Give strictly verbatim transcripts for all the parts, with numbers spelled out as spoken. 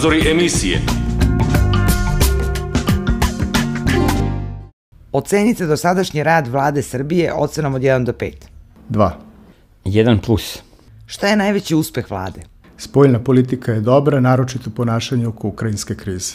Sponzori emisije. Ocenite dosadašnji rad vlade Srbije ocenom od jedan do pet. dva. jedan plus. Šta je najveći uspeh vlade? Spoljna politika je dobra, naročito ponašanje oko ukrajinske krize.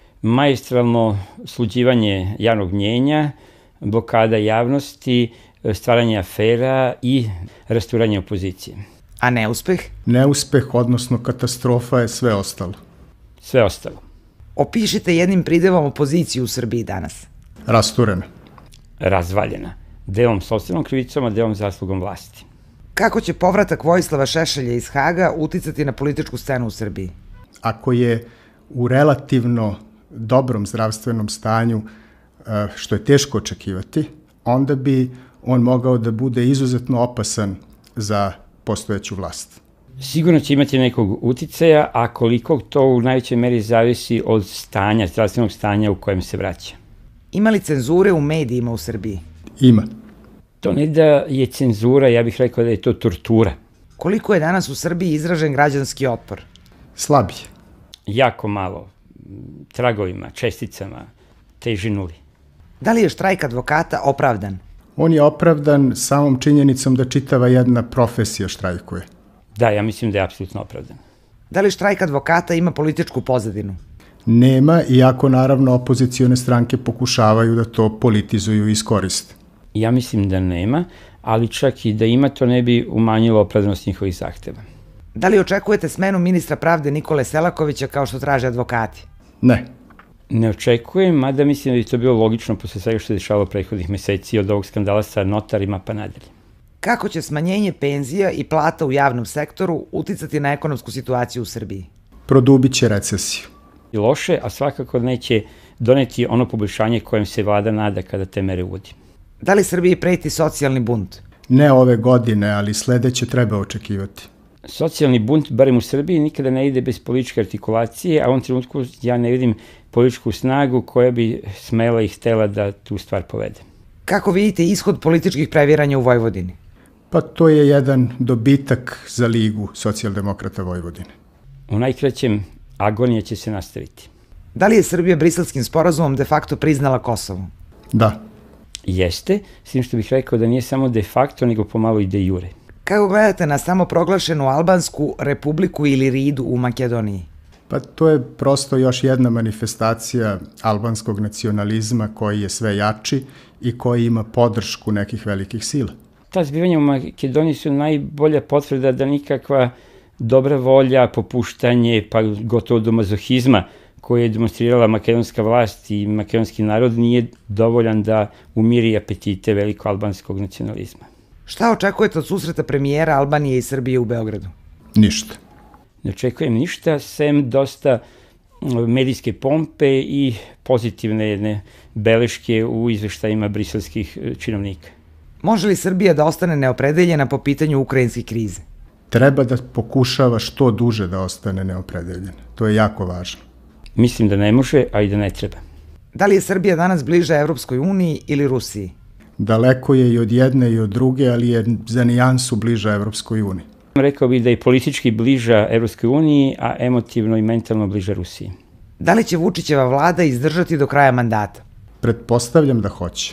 Maestralno sluđivanje javnog mnjenja, blokada javnosti, stvaranje afera i rasturanje opozicije. A neuspeh? Neuspeh, odnosno katastrofa, je sve ostalo. Sve ostalo. Opišite jednim pridevom opoziciju u Srbiji danas. Rasturena. Razvaljena. Delom sopstvenom krivicom, a delom zaslugom vlasti. Kako će povratak Vojislava Šešelja iz Haga uticati na političku scenu u Srbiji? Ako je u relativno dobrom zdravstvenom stanju, što je teško očekivati, onda bi on mogao da bude izuzetno opasan za postojeću vlast. Sigurno će imati nekog uticaja, a koliko to u najvećoj meri zavisi od stanja, zdravstvenog stanja u kojem se vraća. Ima li cenzure u medijima u Srbiji? Ima. To ne da je cenzura, ja bih rekao da je to tortura. Koliko je danas u Srbiji izražen građanski otpor? Slabije. Jako malo. Tragovima, česticama, teži nuli. Da li je štrajk advokata opravdan? On je opravdan samom činjenicom da čitava jedna profesija štrajkuje. Da, ja mislim da je apsolutno opravdan. Da li štrajk advokata ima političku pozadinu? Nema, iako naravno opozicione stranke pokušavaju da to politizuju i iskoriste. Ja mislim da nema, ali čak i da ima, to ne bi umanjilo opravdanost njihovih zahteva. Da li očekujete smenu ministra pravde Nikole Selakovića kao što traže advokati? Ne. Ne očekujem, mada mislim da je to bilo logično posle svega što je dešavalo prethodnih meseci od ovog skandala sa notarima pa nadalje. Kako će smanjenje penzija i plata u javnom sektoru uticati na ekonomsku situaciju u Srbiji? Produbit će recesiju. I loše, a svakako neće doneti ono poboljšanje kojem se vlada nada kada te mere uvodi. Da li Srbiji preti socijalni bunt? Ne ove godine, ali sledeće treba očekivati. Socijalni bunt, barem u Srbiji, nikada ne ide bez političke artikulacije, a u ovom trenutku ja ne vidim političku snagu koja bi smela i htela da tu stvar povede. Kako vidite ishod političkih previranja u Vojvodini? Pa to je jedan dobitak za Ligu socijaldemokrata Vojvodine. U najkraćem, agonija će se nastaviti. Da li je Srbija Briselskim sporazumom de facto priznala Kosovo? Da. Jeste, s tim što bih rekao da nije samo de facto, nego pomalo i de jure. Kako gledate na samoproglašenu albansku republiku ili Ridu u Makedoniji? Pa to je prosto još jedna manifestacija albanskog nacionalizma koji je sve jači i koji ima podršku nekih velikih sila. Ta zbivanja u Makedoniji su najbolja potvrda da nikakva dobra volja, popuštanje, pa gotovo do mazohizma koje je demonstrirala makedonska vlast i makedonski narod nije dovoljan da umiri apetite veliko albanskog nacionalizma. Šta očekujete od susreta premijera Albanije i Srbije u Beogradu? Ništa. Ne očekujem ništa, sem dosta medijske pompe i pozitivne jedne beleške u izveštajima briselskih činovnika. Može li Srbija da ostane neopredeljena po pitanju ukrajinske krize? Treba da pokušava što duže da ostane neopredeljena. To je jako važno. Mislim da ne može, a i da ne treba. Da li je Srbija danas bliža Evropskoj uniji ili Rusiji? Daleko je i od jedne i od druge, ali je za nijansu bliža Evropskoj uniji. Rekao bih da je politički bliža Evropskoj uniji, a emotivno i mentalno bliža Rusiji. Da li će Vučićeva vlada izdržati do kraja mandata? Pretpostavljam da hoće.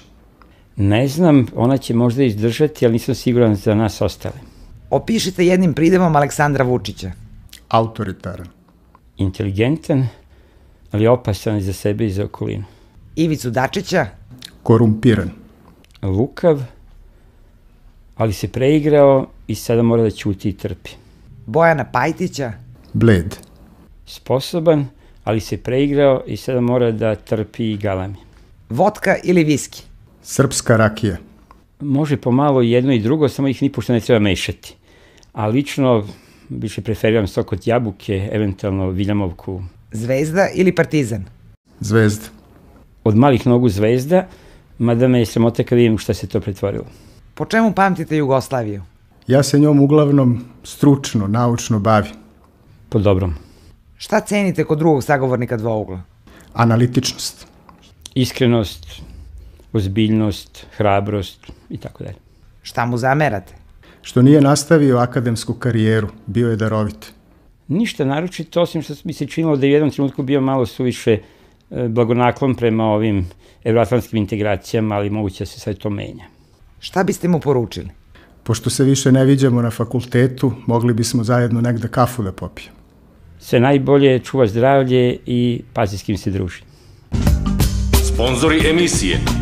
Ne znam, ona će možda izdržati, ali nisam siguran za nas ostale. Opišite jednim pridevom Aleksandra Vučića. Autoritaran. Inteligentan, ali opasan za sebe i za okolinu. Ivicu Dačića. Korumpiran. Lukav, ali se preigrao i sada mora da ćuti i trpi. Bojana Pajtića. Bled. Sposoban, ali se preigrao i sada mora da trpi i galami. Vodka ili viski? Srpska rakija. Može pomalo jedno i drugo, samo ih nipošto ne treba mešati. A lično više preferiram sok od jabuke, eventualno viljamovku. Zvezda ili Partizan? Zvezda. Od malih nogu Zvezda, mada me je sramota kad vidim šta se to pretvorilo. Po čemu pamtite Jugoslaviju? Ja se njom uglavnom stručno, naučno bavim. Po dobrom. Šta cenite kod drugog sagovornika Dvougla? Analitičnost. Iskrenost, ozbiljnost, hrabrost i tako dalje. Šta mu zamerate? Što nije nastavio akademsku karijeru, bio je darovit. Ništa naročito, osim što mi se činilo da je u jednom trenutku bio malo suviše blagonaklon prema ovim evroatlantskim integracijama, ali moguće da se sad to menja. Šta biste mu poručili? Pošto se više ne viđamo na fakultetu, mogli bismo zajedno negde kafu da popijemo. Sve najbolje, čuva zdravlje i pazi s kim se druži. Sponzori emisije: